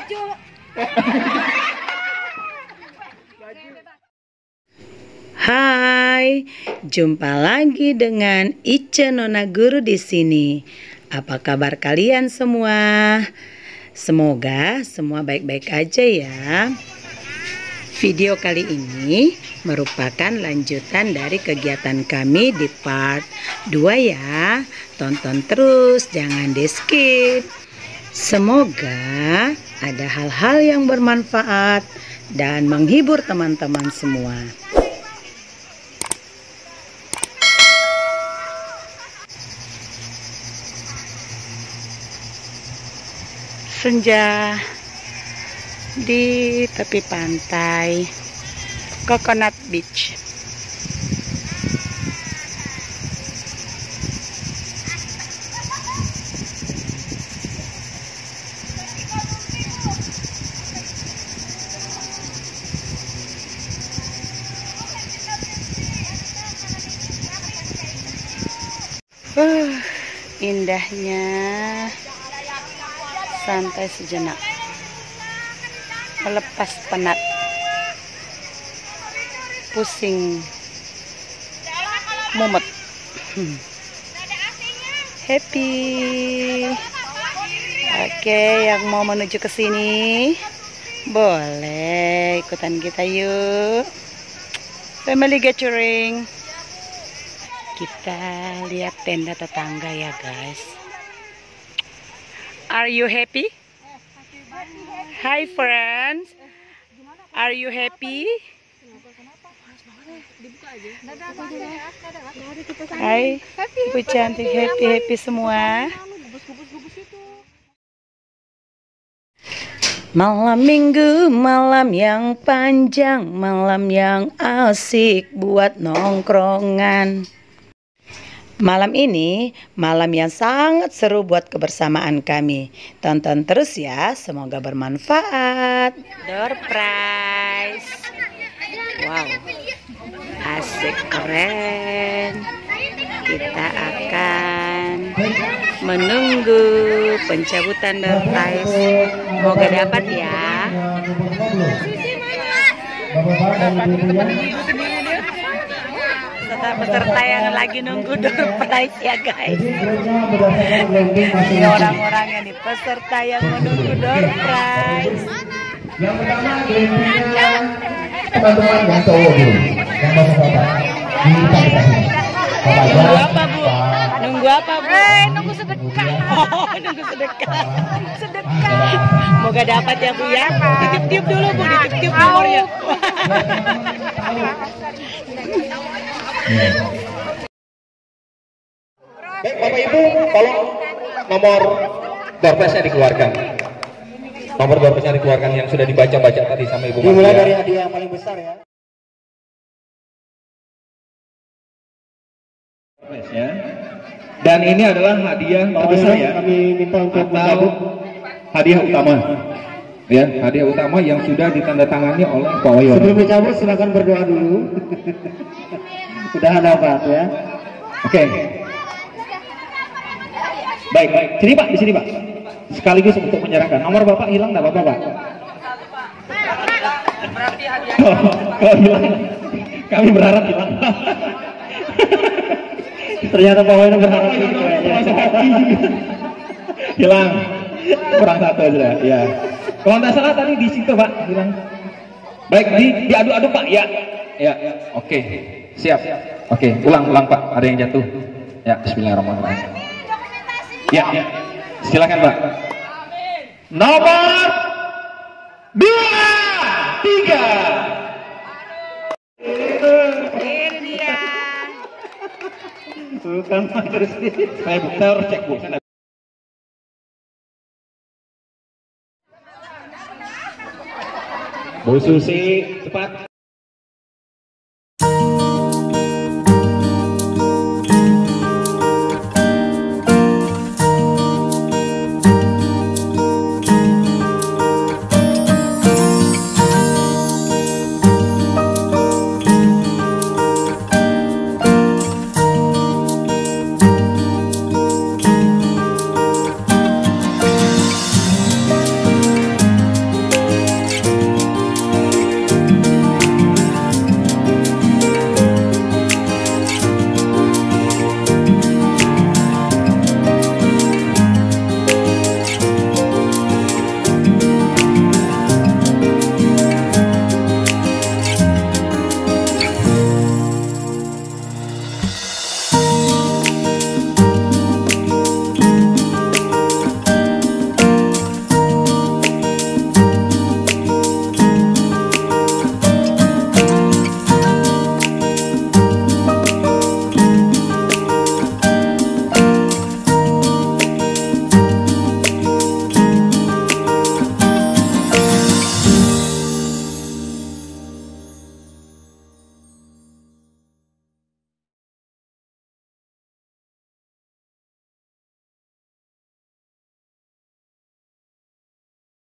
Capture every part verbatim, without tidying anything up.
baju. Hai, jumpa lagi dengan Ica Nona Guru di sini. Apa kabar kalian semua? Semoga semua baik-baik aja ya. Video kali ini merupakan lanjutan dari kegiatan kami di part dua ya. Tonton terus, jangan di skip. Semoga ada hal-hal yang bermanfaat dan menghibur teman-teman semua. Senja di tepi pantai Coconut Beach. Uh, indahnya santai sejenak, melepas penat, pusing, mumet, hmm. Happy. Oke, yang mau menuju ke sini boleh ikutan kita yuk. Family gathering. Kita lihat tenda tetangga ya guys. Are you happy? Hi friends. Are you happy? Hai, Bu cantik, happy happy semua. Malam minggu, malam yang panjang, malam yang asik buat nongkrongan. Malam ini, malam yang sangat seru buat kebersamaan kami. Tonton terus ya, semoga bermanfaat. Door prize. Wow, asik, keren. Kita akan menunggu pencabutan door prize. Semoga dapat ya. Peserta yang lagi nunggu door prize ya guys. Ini orang-orangnya nih, peserta yang menunggu door prize. Yang pertama glampingnya teman-teman yang cowok dulu, yang masuk bapak Nunggu apa bu? Nunggu apa bu? Eh, nunggu sedekah. Oh, nunggu sedekah. Sedekah. Semoga dapat ya bu ya. Titip-tip dulu bu, titip-tip nomornya. Baik, Bapak Ibu, tolong nomor door prize-nya dikeluarkan. Nomor door prize-nya dikeluarkan yang sudah dibaca-baca tadi sama Ibu. Dimulai dari hadiah yang paling besar ya. Ya. Dan ini adalah hadiah terbesar ya. Kami minta untuk mencabut hadiah utama. Ya, hadiah utama yang sudah ditandatangani oleh Pak Wayono. Sebelum dicabut silakan berdoa dulu. Sudah ada Pak ya. Oke. Baik, baik. Sini Pak, di sini Pak. Sekaligus untuk menyerahkan. Nomor Bapak hilang enggak Bapak, Pak? Berarti hadiah. Oh, kalau hilang, kami berharap hilang. Ternyata Pak Wayono berharap gitu ya. Hilang. Kurang satu aja ya. Kalau tidak salah tadi di situ Pak hilang. Baik, di diaduk-aduk Pak ya. Ya, oke. Siap. Oke, ulang ulang Pak. Ada yang jatuh. Ya, bismillahirrahmanirrahim. Ya, ya. Silakan Pak. Nomor dua, tiga. Ini dia. Bukan Pak terus. Saya bentar cek Bu. Bu Susi, cepat.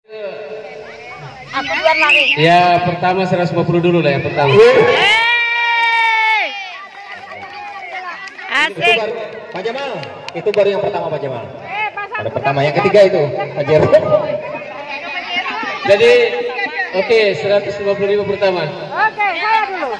Aku duluan lagi. Ya, pertama seratus lima puluh dulu lah yang pertama. Hey! Asik. Pak Jamal, itu baru yang pertama Pak Jamal. Ada pertama, yang ketiga itu Hajar. Jadi, oke, okay, seratus lima puluh ribu pertama. Oke, saya dulu.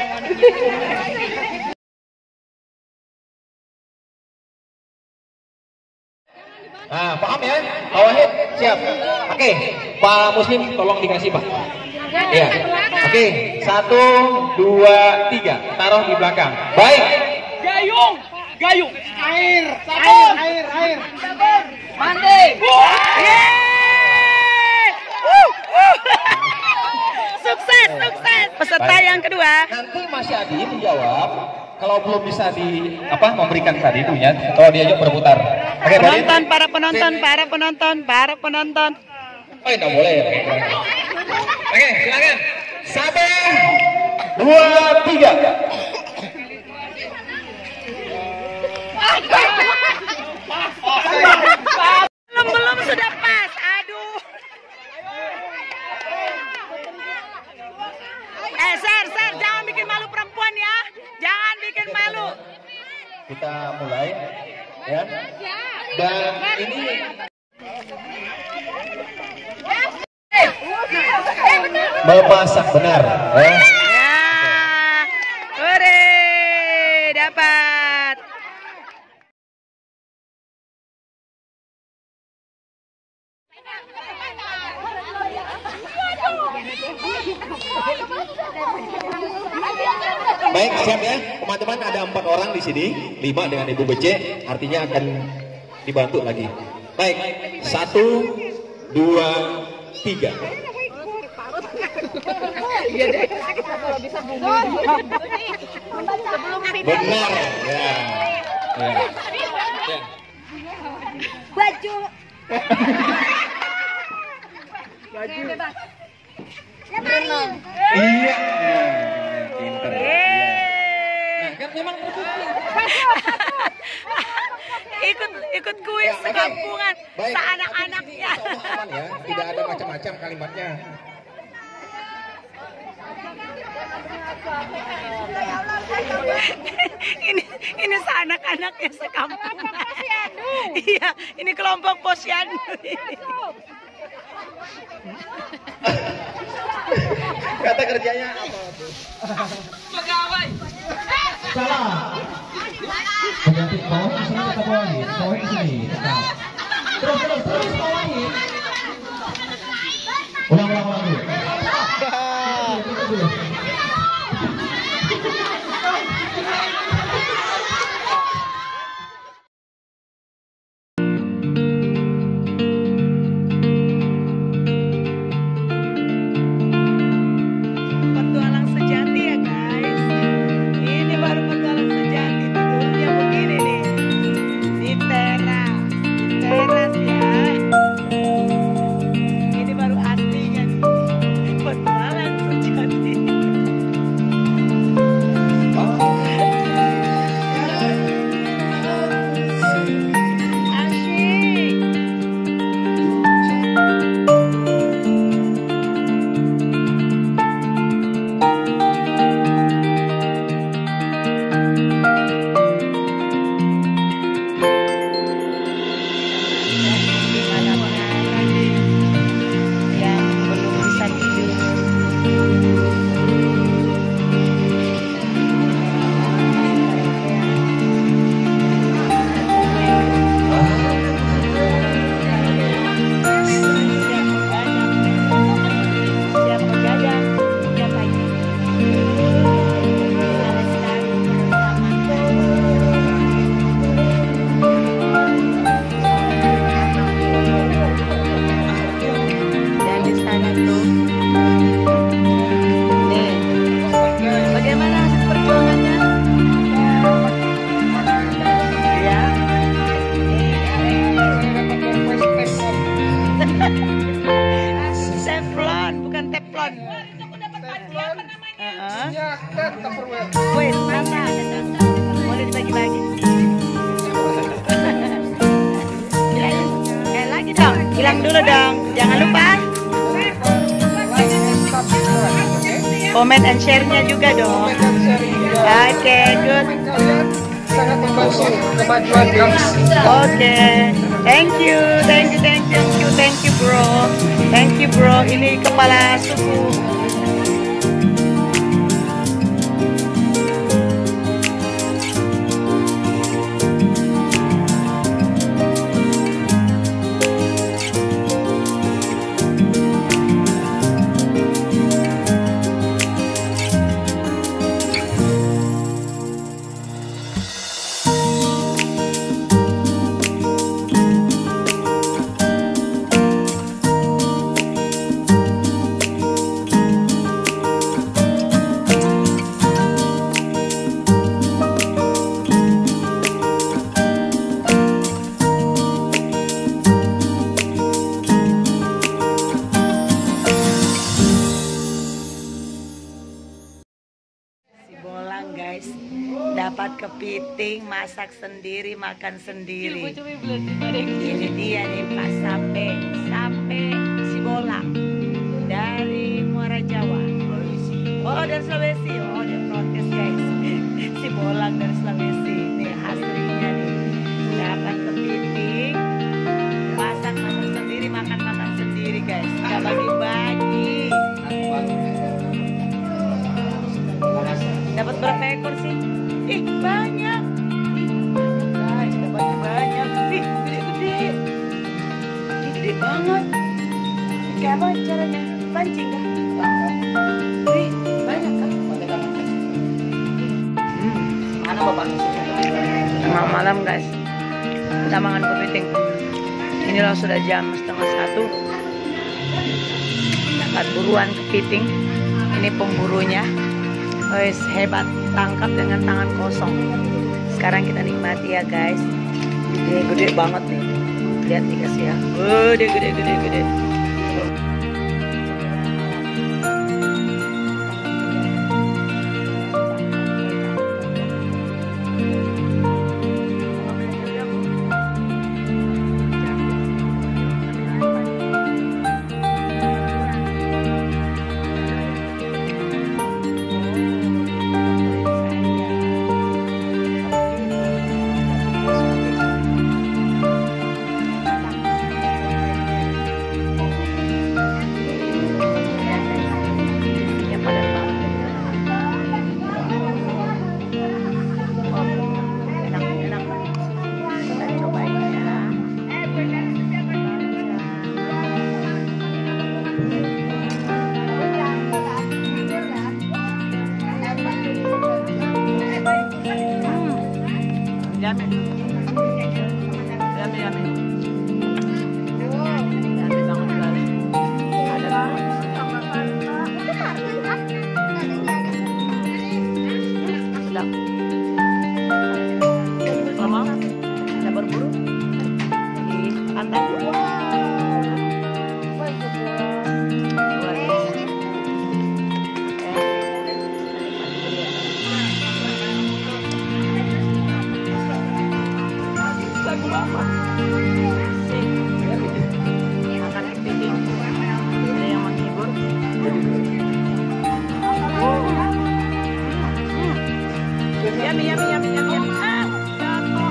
Nah, paham ya? Pak Wahid, siap. Oke, Pak Muslim tolong dikasih Pak. Iya. Oke, satu, dua, tiga. Taruh di belakang. Baik. Gayung, gayung. Air, air, air, air. Mandi. Yeay! Wuh, wuh. Sukses, sukses. Peserta Baik. yang kedua. Nanti Mas Yadi menjawab. Kalau belum bisa di apa memberikan tadi itunya, kalau diajak berputar. Oke, Penonton, para penonton, para penonton, para penonton. Oh, tidak boleh ya. Oke, silakan. Satu, dua, tiga. Belum, belum sudah pas. Aduh. Eh, Ser, Ser, jangan bikin malu perempuan ya. Jangan bikin malu. Kita mulai, ya. Dan ini memasak benar, ya. Ya. Hore, dapat. Baik, siap ya, teman-teman. Ada empat orang di sini, lima dengan Ibu B C, artinya akan dibantu lagi. Baik, satu, dua, tiga. Benar, ya. Ya. Ya. Baju. Iya, pinter. Yeay. Nah, kan memang ikut ikut kuis sekampungan baik. seanak-anaknya. Aman ya, tidak ada macam-macam kalimatnya. ini ini seanak-anaknya sekampung. Iya, ini kelompok posyandu. Kata kerjanya apa tuh? Pegawai. Salah. Berganti bawah ke sini kita bawahin, bawah ke sini. Tetap. Terus terus terus bawahin. Ulang ulang ulang dulu. Itu dulu. Petualang sejati ya guys. Ini baru petualang sejati. Tidurnya begini nih. Di teras, di teras ya. Ini baru aslinya nih. Petualang sejati. Asyik. Mana-mana lagi yang belum bisa tidur. Siap begadang, siap pagi. Harus selalu dan di sana tuh nih bagaimana hasil perjuangannya ya. Teflon bukan teflon. Heeh. Wih, mana? Boleh dibagi-bagi. Eh, lagi dong, bilang dulu dong. Jangan lupa Comment and share-nya juga dong. Oke, good. Sangat membantu kemajuan kami. Oke, thank you, thank you, thank you, thank you, thank you bro, thank you bro. Ini kepala suku. Guys, dapat kepiting, masak sendiri, makan sendiri. Ini dia nih Pak Sape, Sape si bolang dari Muara Jawa. Oh dari Sulawesi, oh dia protes guys. Si bolang dari Sulawesi, ini aslinya nih. Dapat kepiting, masak masak sendiri, makan makan sendiri guys. Gak bagi-bagi. Dapat berapa ekor sih? Ih, banyak. Ih, guys, dapat banyak. Ih, gede-gede. Ih, gede banget. Kayak apa caranya? Pancing kah? Ih, banyak kah? Hmm, mana bapaknya? Tengah malam guys, kita makan kepiting. Ini loh sudah jam setengah satu. Dapat buruan kepiting. Ini pemburunya. Wes hebat, tangkap dengan tangan kosong. Sekarang kita nikmati ya guys. Ini gede banget nih. Lihat nih guys ya. Gede gede gede gede. Yummy. Yummy, yummy. Yummy banget guys. Ada sedap. Lama? Ada berburu di pantai. Makan kepiting, ada yang menghibur. Yummy, yummy, yummy, yummy. Ah, jatuh.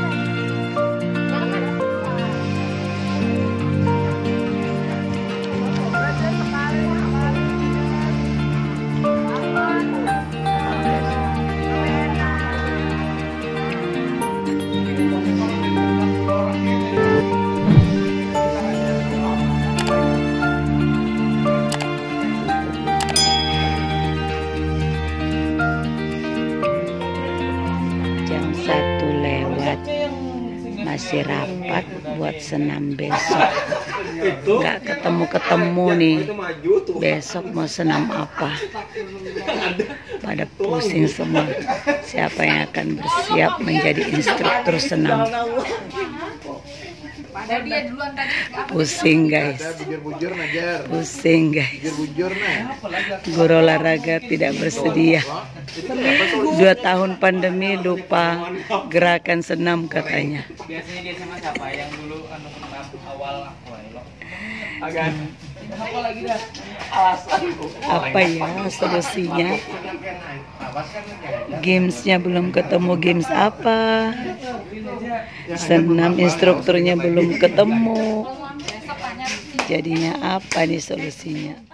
Satu lewat, masih rapat buat senam besok. Nggak ketemu-ketemu nih. Besok mau senam apa? Pada pusing semua. Siapa yang akan bersiap menjadi instruktur senam? Pusing guys. Pusing guys. Guru olahraga tidak bersedia. Dua tahun pandemi lupa gerakan senam katanya. Biasanya dia sama siapa yang dulu anu awal aku Apa ya solusinya? Gamesnya belum ketemu, games apa? Senam instrukturnya belum ketemu. Jadinya apa nih solusinya?